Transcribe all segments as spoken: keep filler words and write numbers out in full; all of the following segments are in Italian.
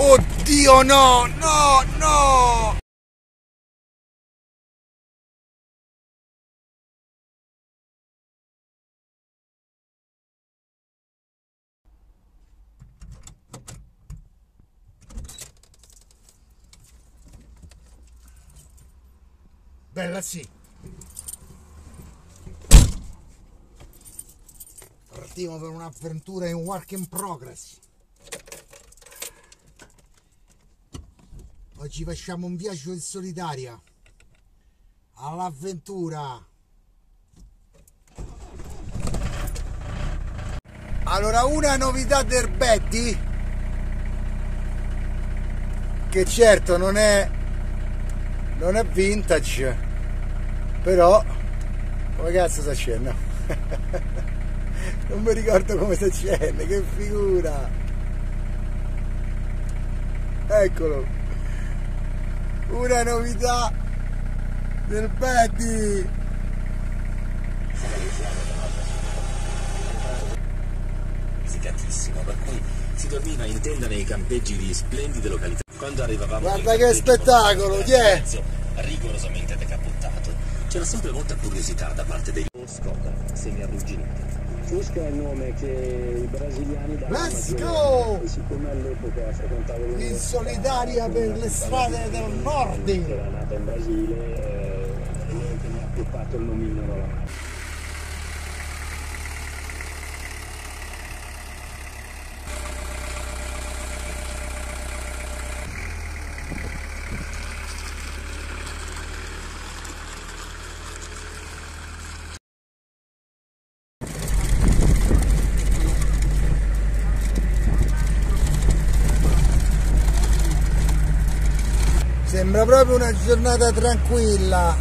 Oddio, no, no, no! Bella sì. Partiamo per un'avventura in work in progress. Oggi facciamo un viaggio in solitaria all'avventura. Allora, una novità del Betty, che certo non è non è vintage, però come cazzo si accende? Non mi ricordo come si accende, che figura! Eccolo, una novità del Betty. Per cui si dormiva in tenda nei campeggi di splendide località. Quando arrivavamo, guarda che spettacolo, chi è? Rigorosamente decappottato, c'era sempre molta curiosità da parte dei Skoda semi-arrugginiti. Fusca è il nome che i brasiliani danno. Let's go! E siccome all'epoca frequentavo in solitaria per le strade del nord, era nata in Brasile, eh, che mi ha appiccato il nomignolo alla mano. sembra proprio una giornata tranquilla.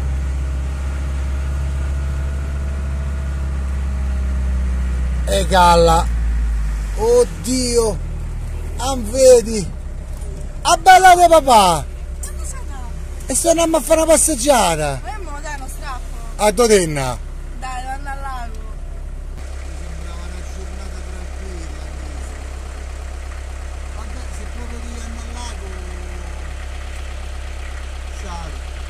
E calla, oddio, ah, vedi, ah, bella di papà, e se andiamo a fare una passeggiata a Dotenna. Dai, vanno al lago. Sembrava una giornata tranquilla questa. Vabbè, se proprio devi andare al lago, ciao.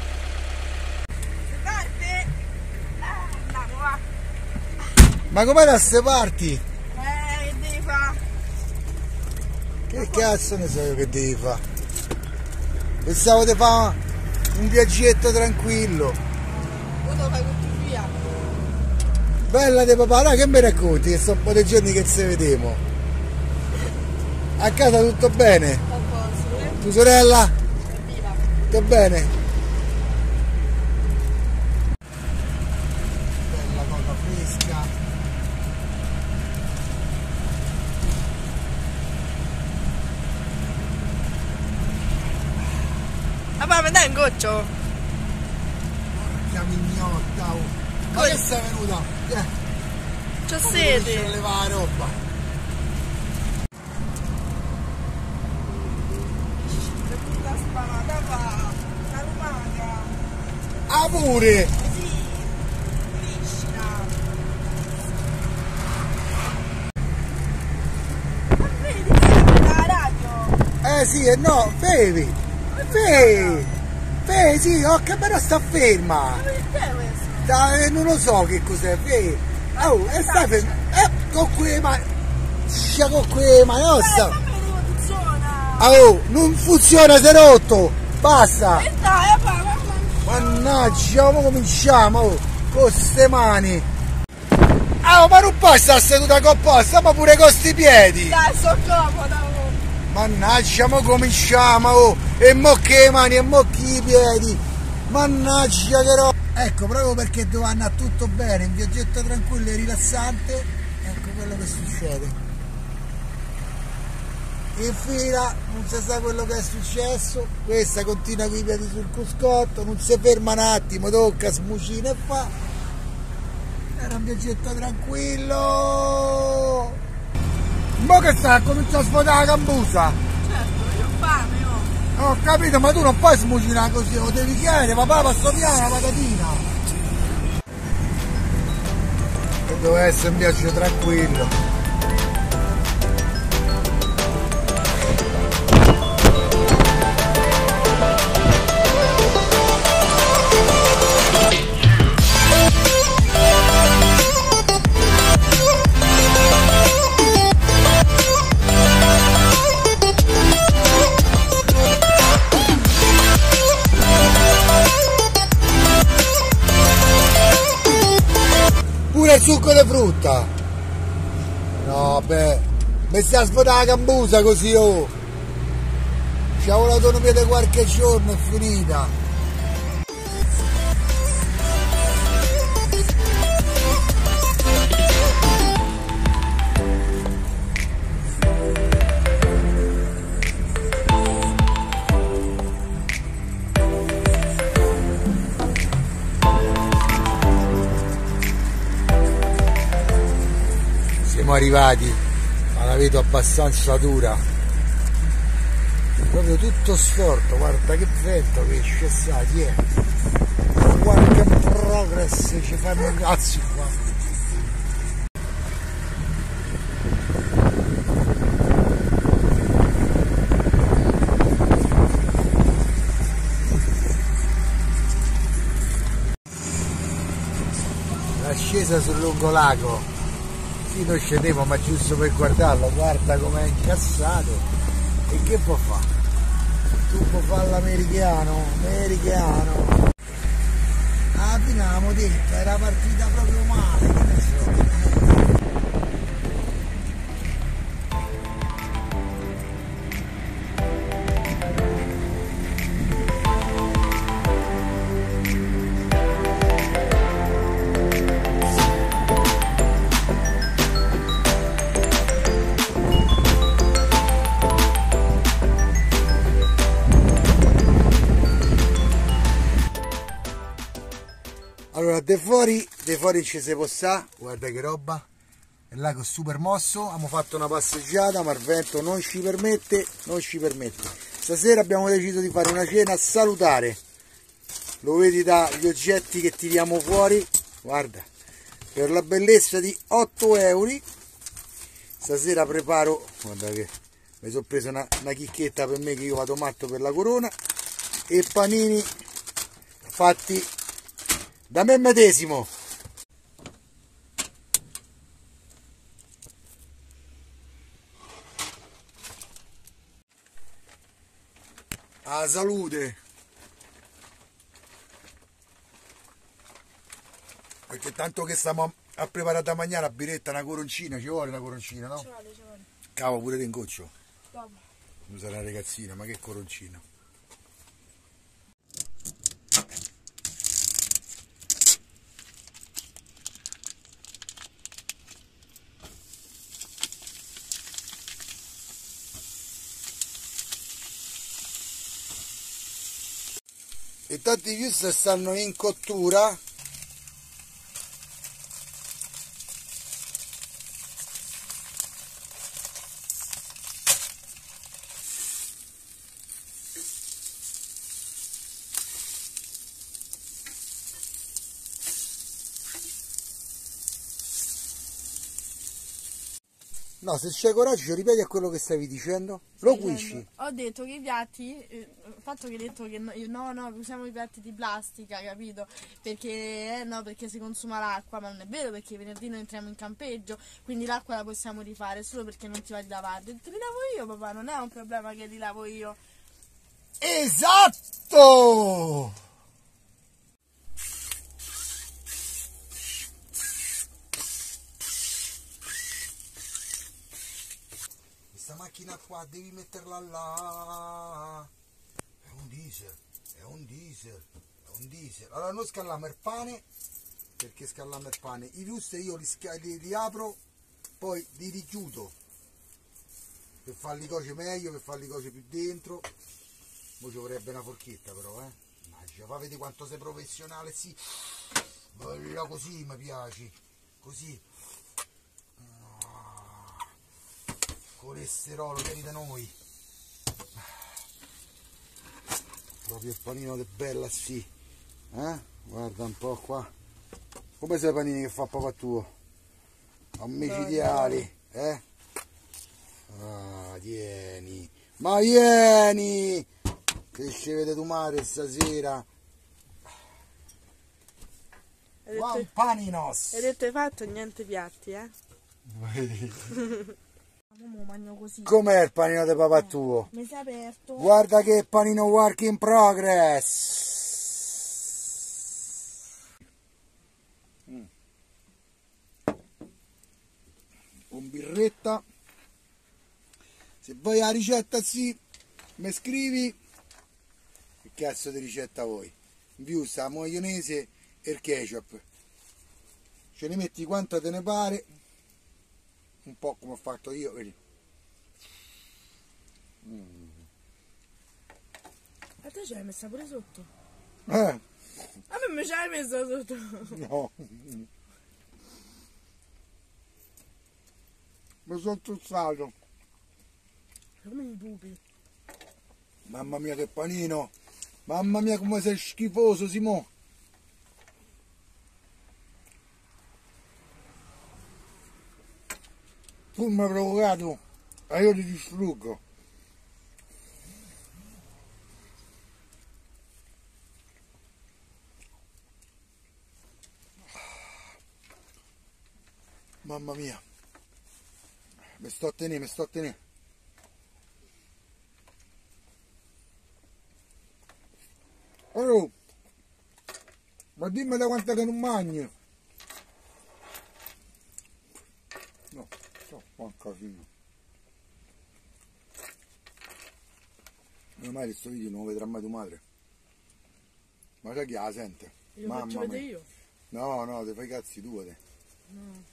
Si parte? Ah, andiamo, va. Ma com'è da ste parti? Eh, che devi fare? Che cazzo ne so io che devi fare? Pensavo di fare un viaggetto tranquillo. Tu lo fai tutti via. Bella di papà, dai, che mi racconti? Che sono un po' di giorni che ci vediamo. A casa tutto bene? A posto, eh? Tu sorella? Viva. Tutto bene? Bella cosa fresca. Papà, mi dai un goccio? Porca mignotta, oh. Ma che sei venuta? Eh, C'ho come sete. riesci a levare la roba? La spada, va. La lumaca. Ah, pure! Sì. Criscina. Ma vedi, sei la radio. Eh sì, e no, bevi! Bevi! Bevi, sì, oh, che bella sta ferma! Ma perché questo? Dai, non lo so che cos'è, bevi! Oh, e stai ferma! Eh, con quelle mani! Scia con quelle mani, oh, Eh, sta! ma vedi come funziona. Oh, non funziona, sei rotto! Basta! E dai, papà, mamma. Mannaggia, ora cominciamo, oh, con ste mani! Oh, ma non puoi stare seduta composta, ma pure con sti piedi! Dai, sto comoda. oh. Mannaggia, mo cominciamo, oh, e mo che mani, e mo che i piedi, mannaggia che roba. Ecco, proprio perché doveva andare tutto bene, un viaggetto tranquillo e rilassante, ecco quello che succede. In fila, non si sa quello che è successo, questa continua con i piedi sul cruscotto, non si ferma un attimo, tocca, smucina e fa. Era un viaggetto tranquillo. Mo che sta a cominciare a svuotare la cambusa? Certo, io ho fame, oh. Ho capito, ma tu non puoi smucinare così, lo devi chiedere, papà, passo piano la patatina. E doveva essere un viaggio tranquillo. succo di frutta. No, beh, mi sta svuotando la cambusa così, oh. C'avevo l'autonomia di qualche giorno, è finita. Siamo arrivati, ma la vedo abbastanza dura, proprio tutto storto, guarda che vento che esce, sa, chi è? Qualche progress ci fanno i cazzi qua. L'ascesa sul lungolago. Sì, noi scendevo, ma giusto per guardarlo, guarda com'è incassato. E che può fare? Tu puoi fare l'americano, americano. Ah, fino avevamo detto, era partita proprio male, che ne so. Allora, de fuori, de fuori ci si può stare, guarda che roba, il lago è super mosso, abbiamo fatto una passeggiata ma il vento non ci permette, non ci permette. Stasera abbiamo deciso di fare una cena salutare, lo vedi dagli oggetti che tiriamo fuori, guarda, per la bellezza di otto euro. Stasera preparo, guarda che mi sono preso una, una chicchetta per me che io vado matto per la corona, e panini fatti da me medesimo. A salute. Perché tanto che stiamo a preparare da mangiare, una biretta, una coroncina, ci vuole una coroncina, no? Ci vuole, ci vuole. Cavo pure te in goccio. Dopo. Tu sarai una ragazzina, ma che coroncina. E tanti views stanno in cottura. No, se c'è coraggio ripeti a quello che stavi dicendo. Lo cuisci. Ho detto che i piatti, eh, il fatto che hai detto che no, no, no, usiamo i piatti di plastica, capito? Perché eh, no, perché si consuma l'acqua, ma non è vero, perché venerdì noi entriamo in campeggio, quindi l'acqua la possiamo rifare solo perché non ti va di lavare. Te li lavo io, papà, non è un problema che li lavo io. Esatto! Questa macchina qua devi metterla là. È un diesel, è un diesel, è un diesel. Allora noi scalliamo il pane, perché scalliamo il pane. I wuster io li, li, li apro, poi li richiudo per farli cuocere meglio, per farli cuocere più dentro. Mo ci vorrebbe una forchetta però, eh. Immagina, fa vedere quanto sei professionale, sì. Voglio così mi piaci, così. Colesterolo, vieni da noi. Proprio il panino de bella, sì. Eh? Guarda un po' qua. Come sono i panini che fa papà tuo? Ammicidiali, eh? Ah, vieni. Ma vieni! Che ci vede tu mare stasera. Qua un paninos. Hai detto hai fatto niente piatti, eh? Com'è il panino di papà tuo? Mi si è aperto. Guarda che panino work in progress. Mm. con birretta. Se vuoi la ricetta sì, mi scrivi che cazzo di ricetta vuoi. In più sta la maionese e il ketchup, ce ne metti quanta te ne pare, un po' come ho fatto io, vedi. Mm. A te ce l'hai messa pure sotto? Eh, A me me ce l'hai messa sotto? no, mi sono truzzato. Come i pupi. Mamma mia che panino, mamma mia come sei schifoso Simo. Tu mi hai provocato e io ti distruggo. Mamma mia, mi sto a tenere, mi sto a tenere. Allora, ma dimmi da quanto che non mangi. No, sto qua un casino. Meno male questo video non lo vedrà mai tua madre. Ma sai chi la sente? Lo faccio vedere io? No, no, ti fai i cazzi tu te. No.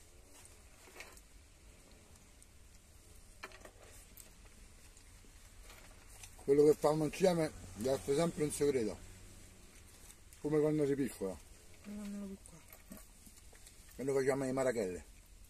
Quello che fanno insieme lascia sempre un segreto. Come quando si piccola. Non lo qua. Quando facciamo le marachelle.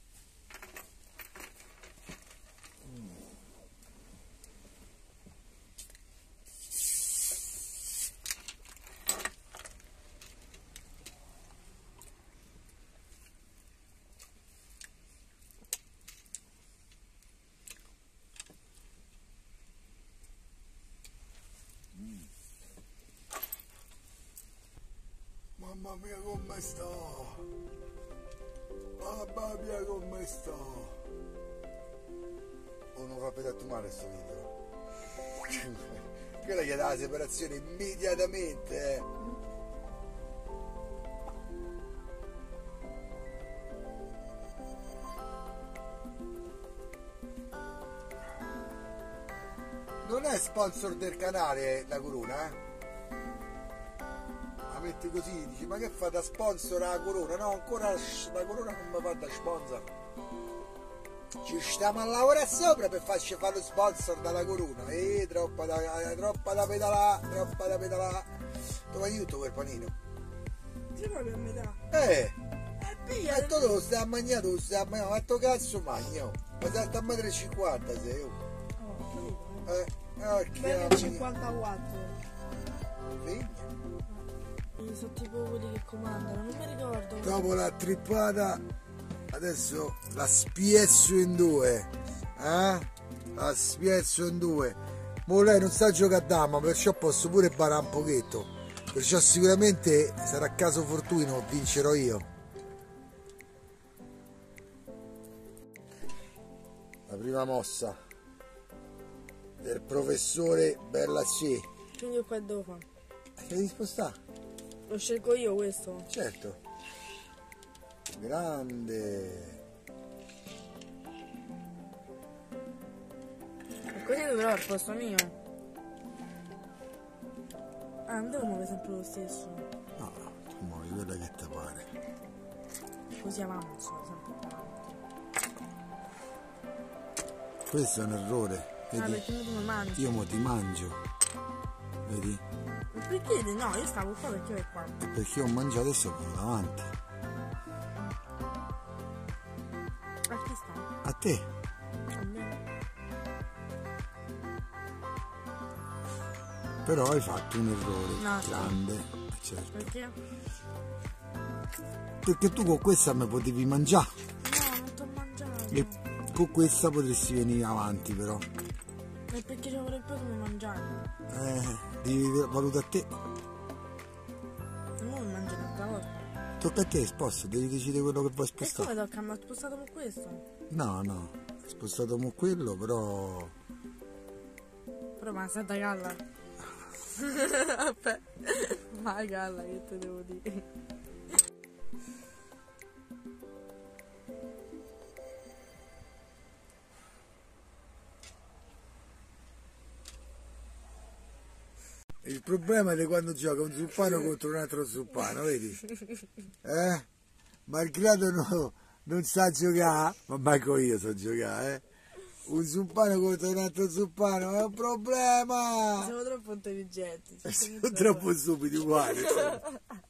Mamma mia come sto! Mamma mia come sto! Oh, non fa vedere a tua madre sto video. Quella gli dà la separazione immediatamente, eh. Non è sponsor del canale la Corona, eh? Metti così, dici ma che fa da sponsor la Corona? No, ancora la Corona non mi fa da sponsor. Ci stiamo a lavorare sopra per farci fare lo sponsor dalla Corona. Eh, troppa da, troppa da pedalà, troppa da pedalà. Dove aiuto quel panino? Sì, proprio a metà. Eh! Eh, piglia! Ma tu lo stai a mangiare, tu lo stai a mangiare, ma quanto cazzo magno? Ma sei a mettere cinquanta sei, oh. Oh, capito? Eh, oh, che Bene cinquantaquattro. Figlia. Sono tipo quelli che comandano, non mi ricordo. Dopo la trippata adesso la spiezzo in due, eh? La spiezzo in due. Ma lei non sa giocare a dama, perciò posso pure barare un pochetto, perciò sicuramente sarà caso fortuno, vincerò io. La prima mossa del professore Bellacci. Quindi io qua devo fare? Ti devi spostare? Lo scelgo io questo? Certo. Grande. E così dovrò al posto mio. Ah, non devo muovere sempre lo stesso. No, tu muovi quella che ti pare. Così avanzo, sempre avanti. Questo è un errore. Vedi? Ah, perché tu mi mangi? Io mo ti mangio. Vedi? Perché? No, io stavo qua perché vai qua. Perché ho mangiato e sono venuto davanti. A chi sta? A te. A me. Però hai fatto un errore No, sì. grande. Certo. Perché? Perché tu con questa mi potevi mangiare. No, non t'ho mangiato. E con questa potresti venire avanti però. E perché ci avrei poi come mangiare? Eh, devi valutare a te. Non mi mangio un'altra volta. Tocca a te, sposta, devi decidere quello che vuoi E come spostare. tocca? Mi ha spostato con questo? No, no, hai spostato mo quello, però. Però ma Santa Galla. Vabbè. Ma Galla che te devo dire. Il problema è di quando gioca un zuppano contro un altro zuppano, vedi? Eh? Malgrado no, non sa giocare, ma manco io so giocare, eh? Un zuppano contro un altro zuppano è un problema! Siamo troppo intelligenti. Siamo troppo stupidi uguali.